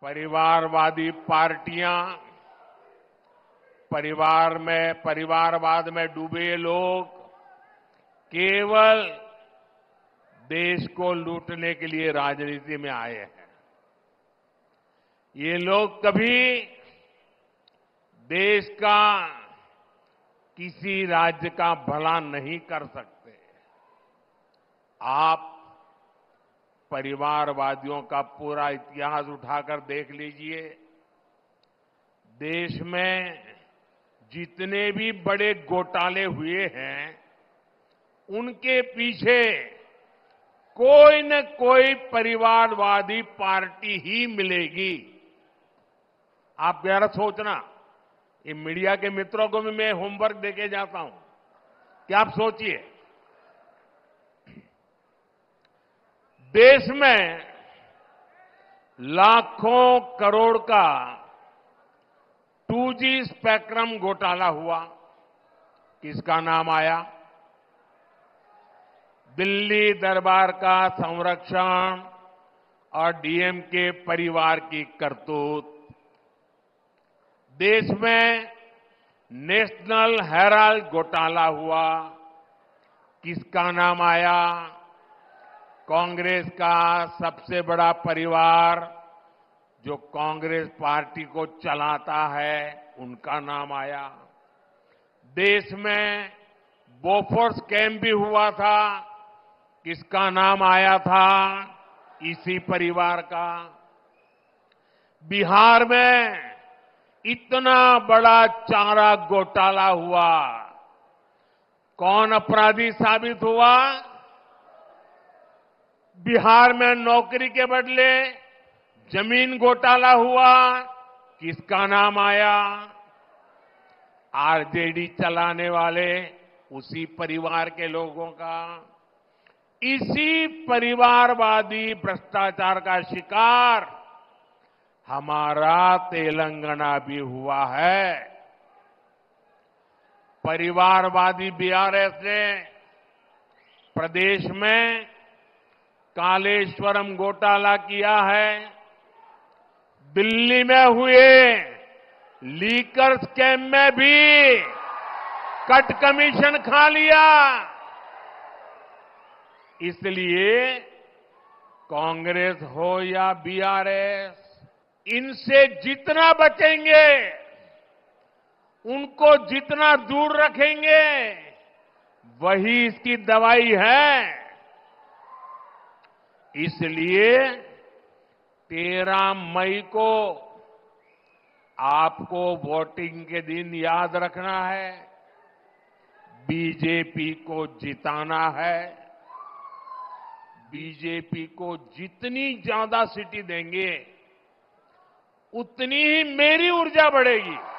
परिवारवादी पार्टियां, परिवारवाद में डूबे लोग केवल देश को लूटने के लिए राजनीति में आए हैं। ये लोग कभी देश का किसी राज्य का भला नहीं कर सकते। आप परिवारवादियों का पूरा इतिहास उठाकर देख लीजिए। देश में जितने भी बड़े घोटाले हुए हैं, उनके पीछे कोई न कोई परिवारवादी पार्टी ही मिलेगी। आप जरा सोचना, ये मीडिया के मित्रों को भी मैं होमवर्क देके जाता हूं कि आप सोचिए, देश में लाखों करोड़ का 2G स्पेक्ट्रम घोटाला हुआ। किसका नाम आया? दिल्ली दरबार का संरक्षण और डीएमके परिवार की करतूत। देश में नेशनल हेराल्ड घोटाला हुआ। किसका नाम आया? कांग्रेस का सबसे बड़ा परिवार जो कांग्रेस पार्टी को चलाता है, उनका नाम आया। देश में बोफोर्स कैंप भी हुआ था। किसका नाम आया था? इसी परिवार का। बिहार में इतना बड़ा चारा घोटाला हुआ, कौन अपराधी साबित हुआ? बिहार में नौकरी के बदले जमीन घोटाला हुआ। किसका नाम आया? आरजेडी चलाने वाले उसी परिवार के लोगों का। इसी परिवारवादी भ्रष्टाचार का शिकार हमारा तेलंगाना भी हुआ है। परिवारवादी बीआरएस ने प्रदेश में कालेश्वरम घोटाला किया है। दिल्ली में हुए लीकर स्कैम में भी कट कमीशन खा लिया। इसलिए कांग्रेस हो या बीआरएस, इनसे जितना बचेंगे, उनको जितना दूर रखेंगे, वही इसकी दवाई है। इसलिए 13 मई को आपको वोटिंग के दिन याद रखना है, बीजेपी को जिताना है। बीजेपी को जितनी ज्यादा सीटें देंगे, उतनी ही मेरी ऊर्जा बढ़ेगी।